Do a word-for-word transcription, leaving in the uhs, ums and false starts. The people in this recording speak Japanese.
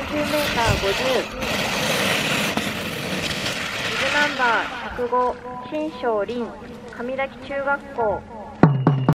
きゅうメーターごじゅう、ビブナンバーひゃくご、新庄凛、上滝中学校。